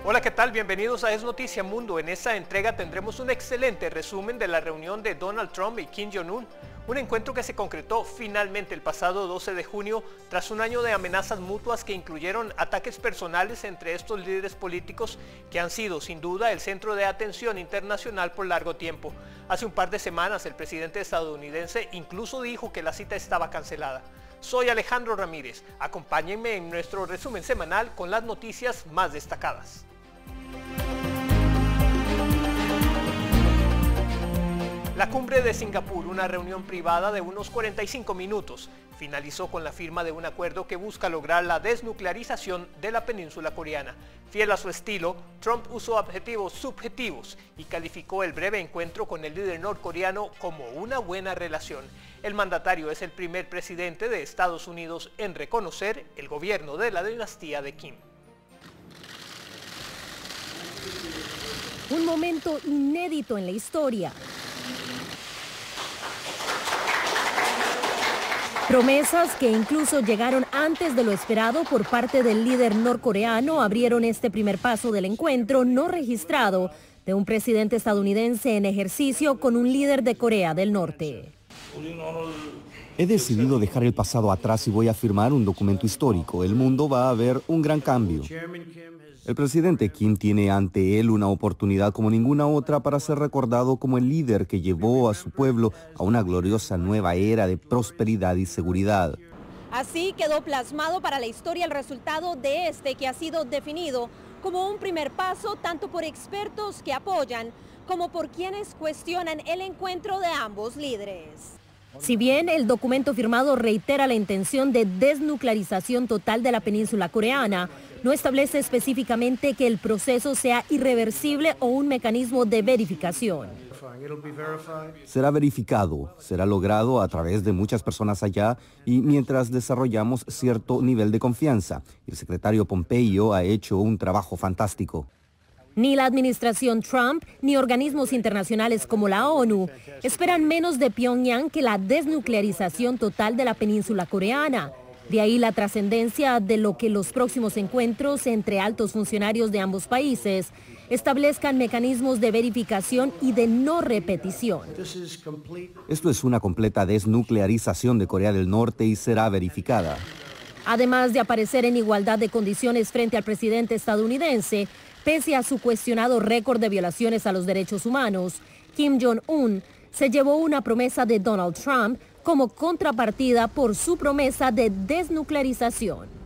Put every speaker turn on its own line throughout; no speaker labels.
Hola, ¿qué tal? Bienvenidos a Es Noticia Mundo. En esta entrega tendremos un excelente resumen de la reunión de Donald Trump y Kim Jong-un, un encuentro que se concretó finalmente el pasado 12 de junio tras un año de amenazas mutuas que incluyeron ataques personales entre estos líderes políticos que han sido sin duda el centro de atención internacional por largo tiempo. Hace un par de semanas el presidente estadounidense incluso dijo que la cita estaba cancelada. Soy Alejandro Ramírez. Acompáñenme en nuestro resumen semanal con las noticias más destacadas. La cumbre de Singapur, una reunión privada de unos 45 minutos, finalizó con la firma de un acuerdo que busca lograr la desnuclearización de la península coreana. Fiel a su estilo, Trump usó adjetivos subjetivos y calificó el breve encuentro con el líder norcoreano como una buena relación. El mandatario es el primer presidente de Estados Unidos en reconocer el gobierno de la dinastía de Kim.
Un momento inédito en la historia. Promesas que incluso llegaron antes de lo esperado por parte del líder norcoreano abrieron este primer paso del encuentro no registrado de un presidente estadounidense en ejercicio con un líder de Corea del Norte.
He decidido dejar el pasado atrás y voy a firmar un documento histórico. El mundo va a ver un gran cambio. El presidente Kim tiene ante él una oportunidad como ninguna otra para ser recordado como el líder que llevó a su pueblo a una gloriosa nueva era de prosperidad y seguridad.
Así quedó plasmado para la historia el resultado de este que ha sido definido como un primer paso tanto por expertos que apoyan como por quienes cuestionan el encuentro de ambos líderes. Si bien el documento firmado reitera la intención de desnuclearización total de la península coreana, no establece específicamente que el proceso sea irreversible o un mecanismo de verificación.
Será verificado, será logrado a través de muchas personas allá y mientras desarrollamos cierto nivel de confianza. El secretario Pompeo ha hecho un trabajo fantástico.
Ni la administración Trump ni organismos internacionales como la ONU esperan menos de Pyongyang que la desnuclearización total de la península coreana. De ahí la trascendencia de lo que los próximos encuentros entre altos funcionarios de ambos países establezcan mecanismos de verificación y de no repetición.
Esto es una completa desnuclearización de Corea del Norte y será verificada.
Además de aparecer en igualdad de condiciones frente al presidente estadounidense, pese a su cuestionado récord de violaciones a los derechos humanos, Kim Jong-un se llevó una promesa de Donald Trump como contrapartida por su promesa de desnuclearización.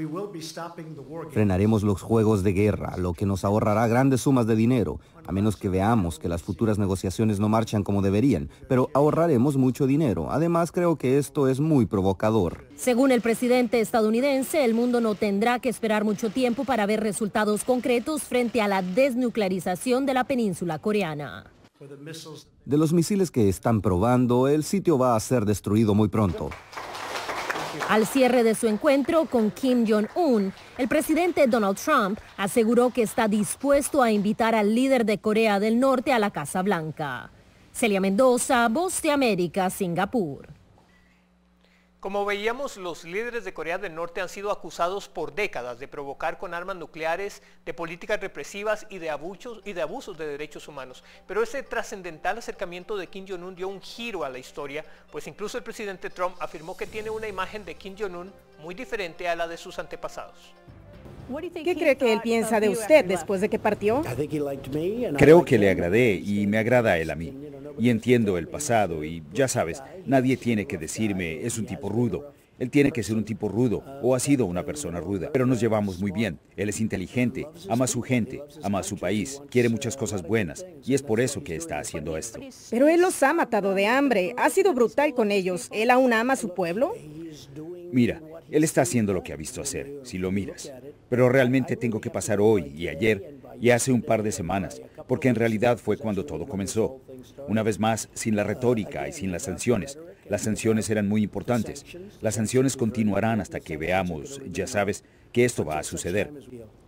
Frenaremos los juegos de guerra, lo que nos ahorrará grandes sumas de dinero, a menos que veamos que las futuras negociaciones no marchan como deberían, pero ahorraremos mucho dinero. Además, creo que esto es muy provocador.
Según el presidente estadounidense, el mundo no tendrá que esperar mucho tiempo para ver resultados concretos frente a la desnuclearización de la península coreana.
De los misiles que están probando, el sitio va a ser destruido muy pronto.
Al cierre de su encuentro con Kim Jong-un, el presidente Donald Trump aseguró que está dispuesto a invitar al líder de Corea del Norte a la Casa Blanca. Celia Mendoza, Voz de América, Singapur.
Como veíamos, los líderes de Corea del Norte han sido acusados por décadas de provocar con armas nucleares, de políticas represivas y de abusos de derechos humanos. Pero ese trascendental acercamiento de Kim Jong-un dio un giro a la historia, pues incluso el presidente Trump afirmó que tiene una imagen de Kim Jong-un muy diferente a la de sus antepasados.
¿Qué cree que él piensa de usted después de que partió?
Creo que le agradé y me agrada a él a mí. Y entiendo el pasado y ya sabes, nadie tiene que decirme es un tipo rudo. Él tiene que ser un tipo rudo o ha sido una persona ruda. Pero nos llevamos muy bien. Él es inteligente, ama a su gente, ama a su país, quiere muchas cosas buenas y es por eso que está haciendo esto.
Pero él los ha matado de hambre, ha sido brutal con ellos. ¿Él aún ama a su pueblo?
Mira, él está haciendo lo que ha visto hacer, si lo miras. Pero realmente tengo que pasar hoy y ayer y hace un par de semanas, porque en realidad fue cuando todo comenzó. Una vez más, sin la retórica y sin las sanciones. Las sanciones eran muy importantes. Las sanciones continuarán hasta que veamos, ya sabes, que esto va a suceder.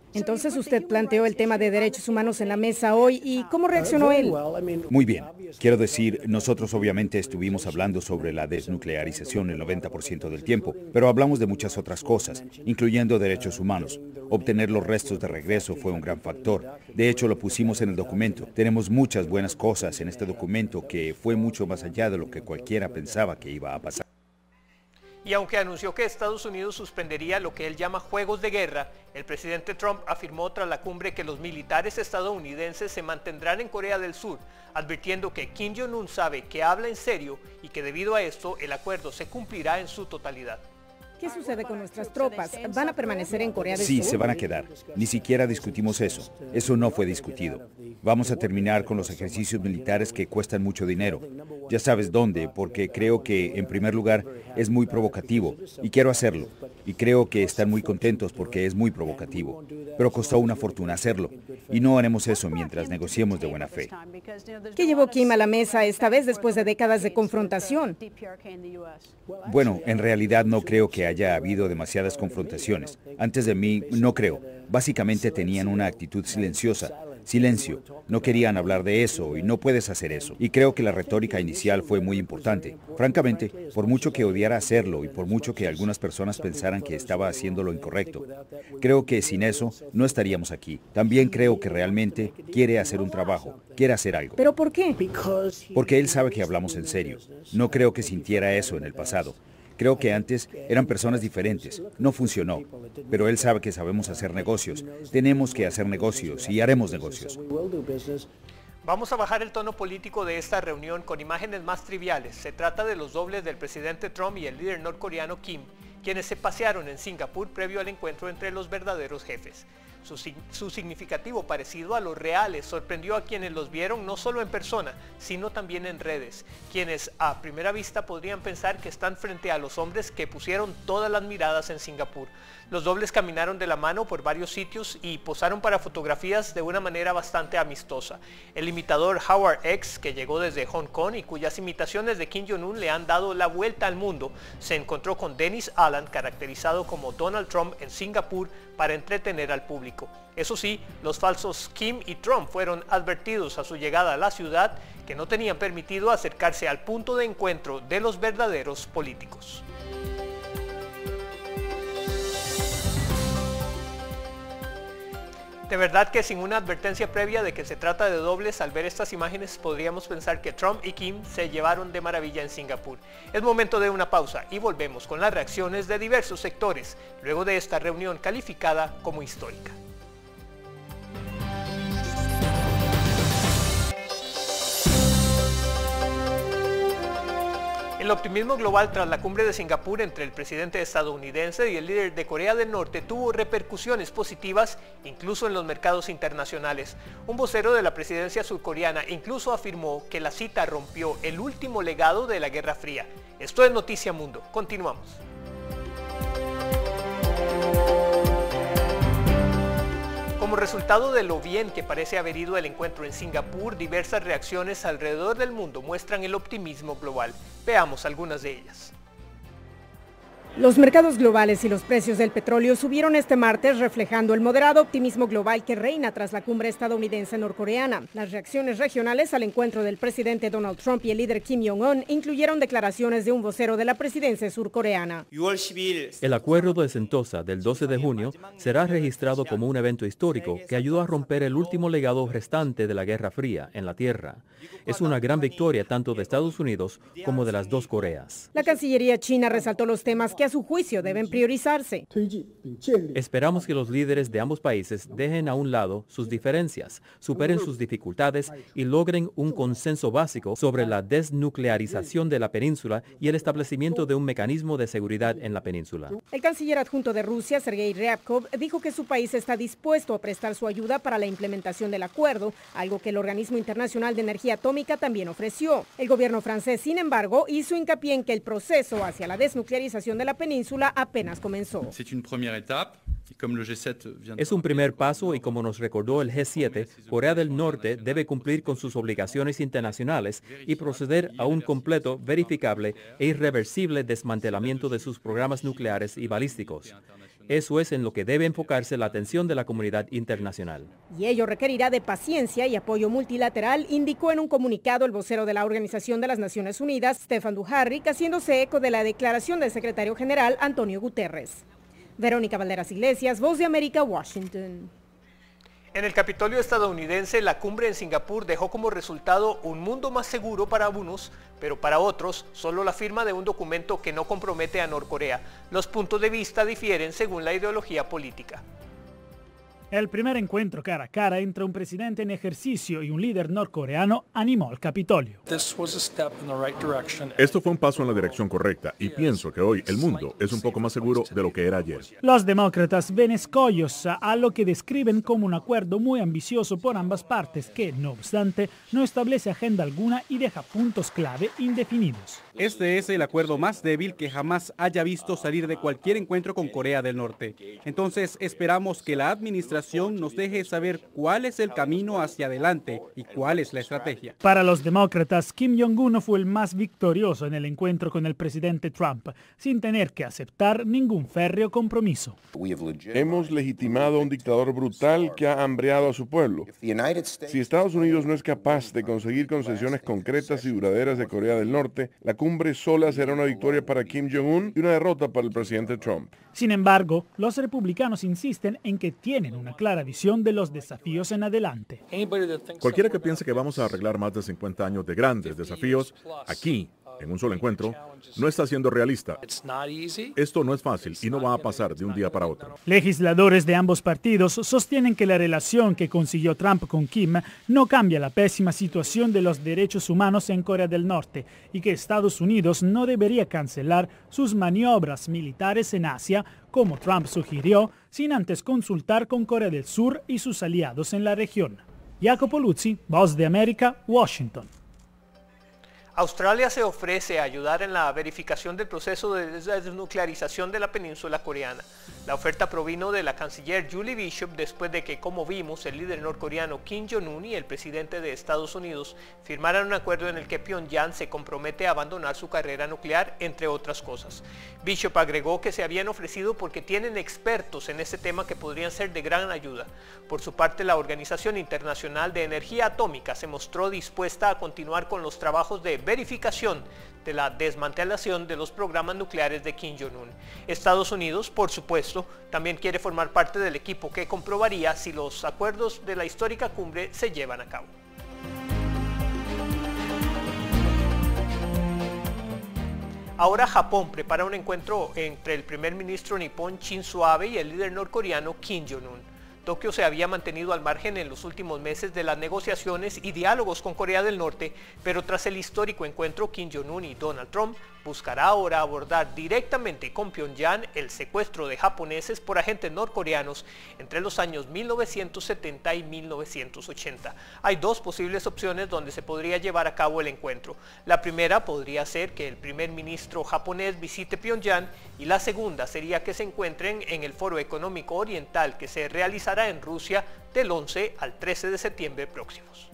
Entonces usted planteó el tema de derechos humanos en la mesa hoy y ¿cómo reaccionó él?
Muy bien. Quiero decir, nosotros obviamente estuvimos hablando sobre la desnuclearización el 90% del tiempo, pero hablamos de muchas otras cosas, incluyendo derechos humanos. Obtener los restos de regreso fue un gran factor. De hecho, lo pusimos en el documento. Tenemos muchas buenas cosas en este documento que fue mucho más allá de lo que cualquiera pensaba que iba a pasar.
Y aunque anunció que Estados Unidos suspendería lo que él llama juegos de guerra, el presidente Trump afirmó tras la cumbre que los militares estadounidenses se mantendrán en Corea del Sur, advirtiendo que Kim Jong-un sabe que habla en serio y que debido a esto el acuerdo se cumplirá en su totalidad.
¿Qué sucede con nuestras tropas? ¿Van a permanecer en Corea del Sur?
Sí, se van a quedar. Ni siquiera discutimos eso. Eso no fue discutido. Vamos a terminar con los ejercicios militares que cuestan mucho dinero. Ya sabes dónde, porque creo que, en primer lugar, es muy provocativo y quiero hacerlo. Y creo que están muy contentos porque es muy provocativo. Pero costó una fortuna hacerlo. Y no haremos eso mientras negociemos de buena fe.
¿Qué llevó Kim a la mesa esta vez después de décadas de confrontación?
Bueno, en realidad no creo que haya habido demasiadas confrontaciones. Antes de mí, no creo. Básicamente tenían una actitud silenciosa. Silencio. No querían hablar de eso y no puedes hacer eso. Y creo que la retórica inicial fue muy importante. Francamente, por mucho que odiara hacerlo y por mucho que algunas personas pensaran que estaba haciendo lo incorrecto, creo que sin eso no estaríamos aquí. También creo que realmente quiere hacer un trabajo, quiere hacer algo.
¿Pero por qué?
Porque él sabe que hablamos en serio. No creo que sintiera eso en el pasado. Creo que antes eran personas diferentes. No funcionó. Pero él sabe que sabemos hacer negocios. Tenemos que hacer negocios y haremos negocios.
Vamos a bajar el tono político de esta reunión con imágenes más triviales. Se trata de los dobles del presidente Trump y el líder norcoreano Kim, quienes se pasearon en Singapur previo al encuentro entre los verdaderos jefes. Su significativo parecido a los reales sorprendió a quienes los vieron no solo en persona, sino también en redes, quienes a primera vista podrían pensar que están frente a los hombres que pusieron todas las miradas en Singapur. Los dobles caminaron de la mano por varios sitios y posaron para fotografías de una manera bastante amistosa. El imitador Howard X, que llegó desde Hong Kong y cuyas imitaciones de Kim Jong-un le han dado la vuelta al mundo, se encontró con Dennis Allen, caracterizado como Donald Trump en Singapur, para entretener al público. Eso sí, los falsos Kim y Trump fueron advertidos a su llegada a la ciudad que no tenían permitido acercarse al punto de encuentro de los verdaderos políticos. De verdad que sin una advertencia previa de que se trata de dobles, al ver estas imágenes podríamos pensar que Trump y Kim se llevaron de maravilla en Singapur. Es momento de una pausa y volvemos con las reacciones de diversos sectores, luego de esta reunión calificada como histórica. El optimismo global tras la cumbre de Singapur entre el presidente estadounidense y el líder de Corea del Norte tuvo repercusiones positivas incluso en los mercados internacionales. Un vocero de la presidencia surcoreana incluso afirmó que la cita rompió el último legado de la Guerra Fría. Esto es Noticia Mundo. Continuamos. Como resultado de lo bien que parece haber ido el encuentro en Singapur, diversas reacciones alrededor del mundo muestran el optimismo global. Veamos algunas de ellas.
Los mercados globales y los precios del petróleo subieron este martes, reflejando el moderado optimismo global que reina tras la cumbre estadounidense-norcoreana. Las reacciones regionales al encuentro del presidente Donald Trump y el líder Kim Jong-un incluyeron declaraciones de un vocero de la presidencia surcoreana.
El acuerdo de Sentosa del 12 de junio será registrado como un evento histórico que ayudó a romper el último legado restante de la Guerra Fría en la Tierra. Es una gran victoria tanto de Estados Unidos como de las dos Coreas.
La Cancillería china resaltó los temas que a su juicio deben priorizarse.
Esperamos que los líderes de ambos países dejen a un lado sus diferencias, superen sus dificultades y logren un consenso básico sobre la desnuclearización de la península y el establecimiento de un mecanismo de seguridad en la península.
El canciller adjunto de Rusia, Sergei Ryabkov, dijo que su país está dispuesto a prestar su ayuda para la implementación del acuerdo, algo que el Organismo Internacional de Energía Atómica también ofreció. El gobierno francés, sin embargo, hizo hincapié en que el proceso hacia la desnuclearización de la península apenas comenzó.
Es un primer paso y como nos recordó el G7, Corea del Norte debe cumplir con sus obligaciones internacionales y proceder a un completo, verificable e irreversible desmantelamiento de sus programas nucleares y balísticos. Eso es en lo que debe enfocarse la atención de la comunidad internacional.
Y ello requerirá de paciencia y apoyo multilateral, indicó en un comunicado el vocero de la Organización de las Naciones Unidas, Stefan Dujarric, haciéndose eco de la declaración del secretario general Antonio Guterres. Verónica Valderas Iglesias, Voz de América, Washington.
En el Capitolio estadounidense, la cumbre en Singapur dejó como resultado un mundo más seguro para unos, pero para otros, solo la firma de un documento que no compromete a Norcorea. Los puntos de vista difieren según la ideología política.
El primer encuentro cara a cara entre un presidente en ejercicio y un líder norcoreano animó al Capitolio.
Esto fue un paso en la dirección correcta y pienso que hoy el mundo es un poco más seguro de lo que era ayer.
Los demócratas ven escollos a lo que describen como un acuerdo muy ambicioso por ambas partes que, no obstante, no establece agenda alguna y deja puntos clave indefinidos.
Este es el acuerdo más débil que jamás haya visto salir de cualquier encuentro con Corea del Norte. Entonces esperamos que la administración nos deje saber cuál es el camino hacia adelante y cuál es la estrategia.
Para los demócratas, Kim Jong-un fue el más victorioso en el encuentro con el presidente Trump, sin tener que aceptar ningún férreo compromiso.
Hemos legitimado a un dictador brutal que ha hambreado a su pueblo. Si Estados Unidos no es capaz de conseguir concesiones concretas y duraderas de Corea del Norte, la cumbre sola será una victoria para Kim Jong-un y una derrota para el presidente Trump.
Sin embargo, los republicanos insisten en que tienen una clara visión de los desafíos en adelante.
Cualquiera que piense que vamos a arreglar más de 50 años de grandes desafíos aquí, en un solo encuentro, no está siendo realista. Esto no es fácil y no va a pasar de un día para otro.
Legisladores de ambos partidos sostienen que la relación que consiguió Trump con Kim no cambia la pésima situación de los derechos humanos en Corea del Norte y que Estados Unidos no debería cancelar sus maniobras militares en Asia, como Trump sugirió, sin antes consultar con Corea del Sur y sus aliados en la región. Jacopo Luzzi, Voz de América, Washington.
Australia se ofrece a ayudar en la verificación del proceso de desnuclearización de la península coreana. La oferta provino de la canciller Julie Bishop después de que, como vimos, el líder norcoreano Kim Jong-un y el presidente de Estados Unidos firmaran un acuerdo en el que Pyongyang se compromete a abandonar su carrera nuclear, entre otras cosas. Bishop agregó que se habían ofrecido porque tienen expertos en este tema que podrían ser de gran ayuda. Por su parte, la Organización Internacional de Energía Atómica se mostró dispuesta a continuar con los trabajos de verificación de la desmantelación de los programas nucleares de Kim Jong-un. Estados Unidos, por supuesto, también quiere formar parte del equipo que comprobaría si los acuerdos de la histórica cumbre se llevan a cabo. Ahora Japón prepara un encuentro entre el primer ministro nipón Shinzo Abe y el líder norcoreano Kim Jong-un. Tokio se había mantenido al margen en los últimos meses de las negociaciones y diálogos con Corea del Norte, pero tras el histórico encuentro, Kim Jong-un y Donald Trump buscará ahora abordar directamente con Pyongyang el secuestro de japoneses por agentes norcoreanos entre los años 1970 y 1980. Hay dos posibles opciones donde se podría llevar a cabo el encuentro. La primera podría ser que el primer ministro japonés visite Pyongyang y la segunda sería que se encuentren en el Foro Económico Oriental que se realizará en Rusia del 11 al 13 de septiembre próximos.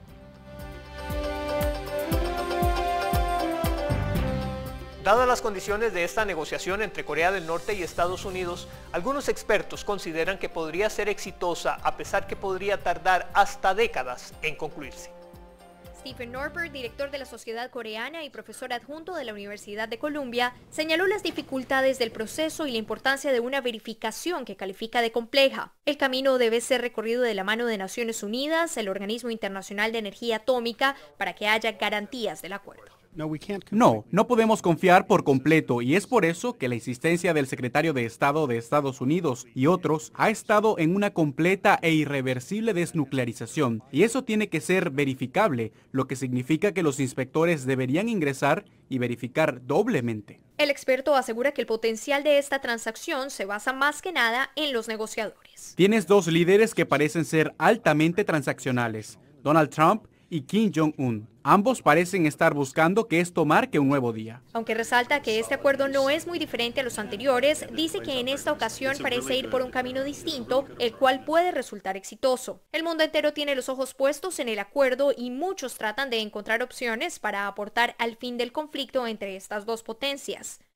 Dadas las condiciones de esta negociación entre Corea del Norte y Estados Unidos, algunos expertos consideran que podría ser exitosa a pesar que podría tardar hasta décadas en concluirse.
Stephen Norberg, director de la Sociedad Coreana y profesor adjunto de la Universidad de Columbia, señaló las dificultades del proceso y la importancia de una verificación que califica de compleja. El camino debe ser recorrido de la mano de Naciones Unidas, el Organismo Internacional de Energía Atómica, para que haya garantías del acuerdo.
No podemos confiar por completo y es por eso que la insistencia del secretario de Estado de Estados Unidos y otros ha estado en una completa e irreversible desnuclearización y eso tiene que ser verificable, lo que significa que los inspectores deberían ingresar y verificar doblemente.
El experto asegura que el potencial de esta transacción se basa más que nada en los negociadores.
Tienes dos líderes que parecen ser altamente transaccionales, Donald Trump y Kim Jong-un. Ambos parecen estar buscando que esto marque un nuevo día.
Aunque resalta que este acuerdo no es muy diferente a los anteriores, dice que en esta ocasión parece ir por un camino distinto, el cual puede resultar exitoso. El mundo entero tiene los ojos puestos en el acuerdo y muchos tratan de encontrar opciones para aportar al fin del conflicto entre estas dos potencias.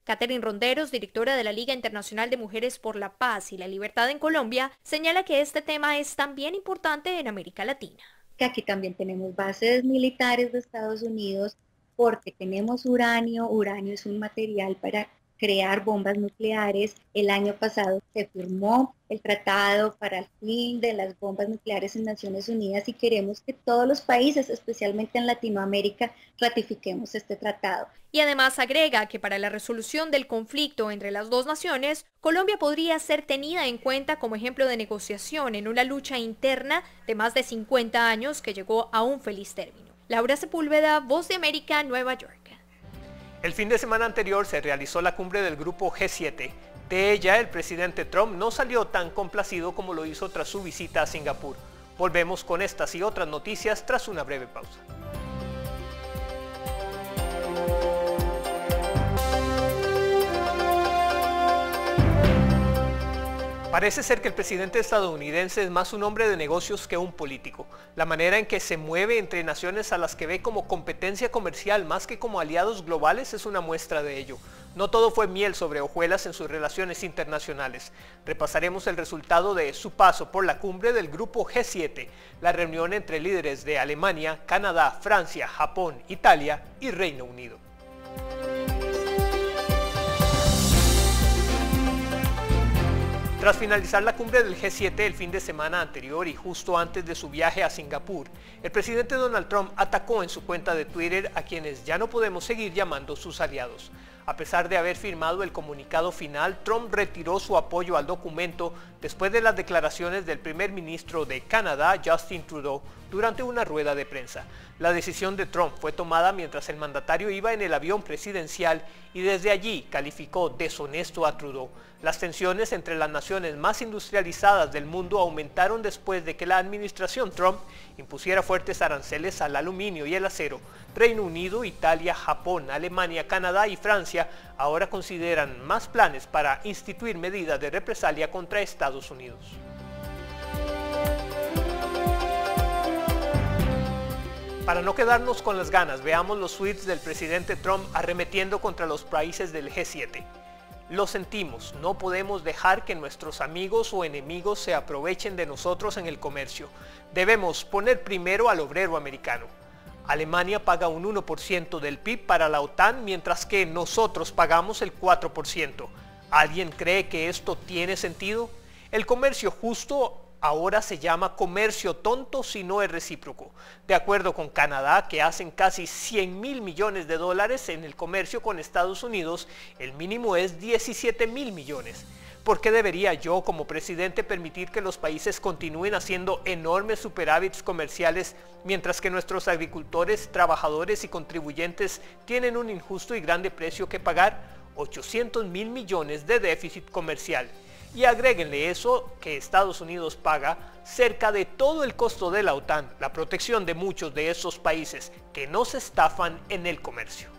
Catherine Ronderos, directora de la Liga Internacional de Mujeres por la Paz y la Libertad en Colombia, señala que este tema es también importante en América Latina.
Que aquí también tenemos bases militares de Estados Unidos porque tenemos uranio. Uranio es un material para crear bombas nucleares. El año pasado se firmó el tratado para el fin de las bombas nucleares en Naciones Unidas y queremos que todos los países, especialmente en Latinoamérica, ratifiquemos este tratado.
Y además agrega que para la resolución del conflicto entre las dos naciones, Colombia podría ser tenida en cuenta como ejemplo de negociación en una lucha interna de más de 50 años que llegó a un feliz término. Laura Sepúlveda, Voz de América, Nueva York.
El fin de semana anterior se realizó la cumbre del grupo G7. De ella, el presidente Trump no salió tan complacido como lo hizo tras su visita a Singapur. Volvemos con estas y otras noticias tras una breve pausa. Parece ser que el presidente estadounidense es más un hombre de negocios que un político. La manera en que se mueve entre naciones a las que ve como competencia comercial más que como aliados globales es una muestra de ello. No todo fue miel sobre hojuelas en sus relaciones internacionales. Repasaremos el resultado de su paso por la cumbre del Grupo G7, la reunión entre líderes de Alemania, Canadá, Francia, Japón, Italia y Reino Unido. Tras finalizar la cumbre del G7 el fin de semana anterior y justo antes de su viaje a Singapur, el presidente Donald Trump atacó en su cuenta de Twitter a quienes ya no podemos seguir llamando sus aliados. A pesar de haber firmado el comunicado final, Trump retiró su apoyo al documento después de las declaraciones del primer ministro de Canadá, Justin Trudeau, durante una rueda de prensa. La decisión de Trump fue tomada mientras el mandatario iba en el avión presidencial y desde allí calificó deshonesto a Trudeau. Las tensiones entre las naciones más industrializadas del mundo aumentaron después de que la administración Trump impusiera fuertes aranceles al aluminio y el acero. Reino Unido, Italia, Japón, Alemania, Canadá y Francia ahora consideran más planes para instituir medidas de represalia contra Estados Unidos. Para no quedarnos con las ganas, veamos los tweets del presidente Trump arremetiendo contra los países del G7. Lo sentimos, no podemos dejar que nuestros amigos o enemigos se aprovechen de nosotros en el comercio. Debemos poner primero al obrero americano. Alemania paga un 1% del PIB para la OTAN, mientras que nosotros pagamos el 4%. ¿Alguien cree que esto tiene sentido? El comercio justo ahora se llama comercio tonto si no es recíproco. De acuerdo con Canadá, que hacen casi $100.000 millones en el comercio con Estados Unidos, el mínimo es $17.000 millones. ¿Por qué debería yo como presidente permitir que los países continúen haciendo enormes superávits comerciales mientras que nuestros agricultores, trabajadores y contribuyentes tienen un injusto y grande precio que pagar? $800.000 millones de déficit comercial. Y agréguenle eso que Estados Unidos paga cerca de todo el costo de la OTAN, la protección de muchos de esos países que no se estafan en el comercio.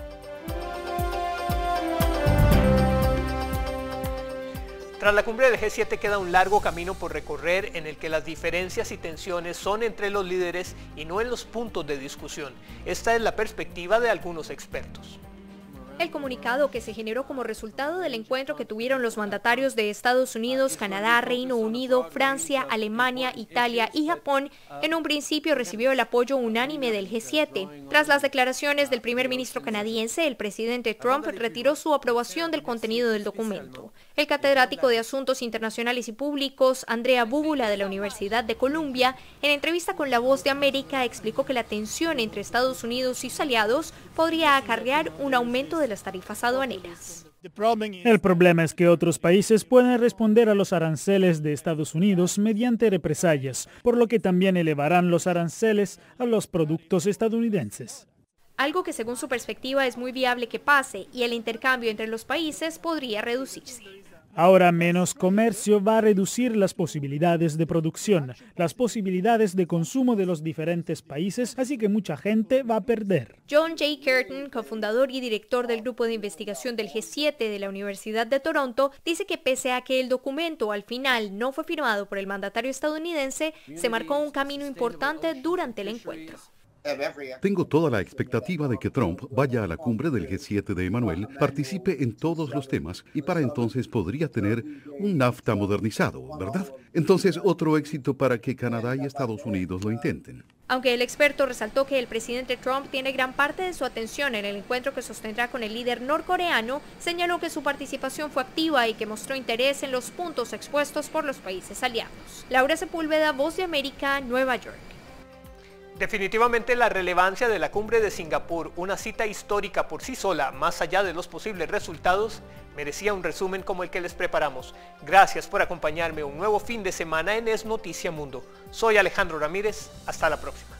Tras la cumbre del G7 queda un largo camino por recorrer en el que las diferencias y tensiones son entre los líderes y no en los puntos de discusión. Esta es la perspectiva de algunos expertos.
El comunicado que se generó como resultado del encuentro que tuvieron los mandatarios de Estados Unidos, Canadá, Reino Unido, Francia, Alemania, Italia y Japón, en un principio recibió el apoyo unánime del G7. Tras las declaraciones del primer ministro canadiense, el presidente Trump retiró su aprobación del contenido del documento. El catedrático de Asuntos Internacionales y Públicos, Andrea Búbula de la Universidad de Columbia, en entrevista con La Voz de América, explicó que la tensión entre Estados Unidos y sus aliados podría acarrear un aumento de las tarifas aduaneras.
El problema es que otros países pueden responder a los aranceles de Estados Unidos mediante represalias, por lo que también elevarán los aranceles a los productos estadounidenses.
Algo que según su perspectiva es muy viable que pase y el intercambio entre los países podría reducirse.
Ahora menos comercio va a reducir las posibilidades de producción, las posibilidades de consumo de los diferentes países, así que mucha gente va a perder.
John J. Curtin, cofundador y director del grupo de investigación del G7 de la Universidad de Toronto, dice que pese a que el documento al final no fue firmado por el mandatario estadounidense, se marcó un camino importante durante el encuentro.
Tengo toda la expectativa de que Trump vaya a la cumbre del G7 de Emanuel, participe en todos los temas y para entonces podría tener un NAFTA modernizado, ¿verdad? Entonces, otro éxito para que Canadá y Estados Unidos lo intenten.
Aunque el experto resaltó que el presidente Trump tiene gran parte de su atención en el encuentro que sostendrá con el líder norcoreano, señaló que su participación fue activa y que mostró interés en los puntos expuestos por los países aliados. Laura Sepúlveda, Voz de América, Nueva York.
Definitivamente la relevancia de la cumbre de Singapur, una cita histórica por sí sola, más allá de los posibles resultados, merecía un resumen como el que les preparamos. Gracias por acompañarme un nuevo fin de semana en Es Noticia Mundo. Soy Alejandro Ramírez, hasta la próxima.